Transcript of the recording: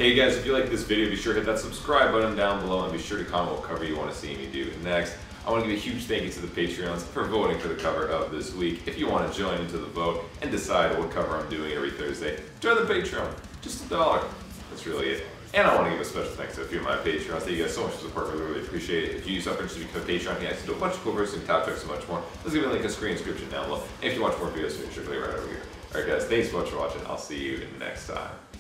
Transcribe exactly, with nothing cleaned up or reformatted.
Hey guys, if you like this video, be sure to hit that subscribe button down below and be sure to comment what cover you want to see me do next. I want to give a huge thank you to the Patreons for voting for the cover of this week. If you want to join into the vote and decide what cover I'm doing every Thursday, join the Patreon. Just a dollar. That's really it. And I want to give a special thanks to a few of my Patreons. Thank you guys so much for the support. I really, really appreciate it. If you use up to become a Patreon, you can access to a bunch of cool verses and top tricks and much more. Let's give a link in the screen description down below. And if you watch more videos, make sure to click right over here. Alright guys, thanks so much for watching. I'll see you next time.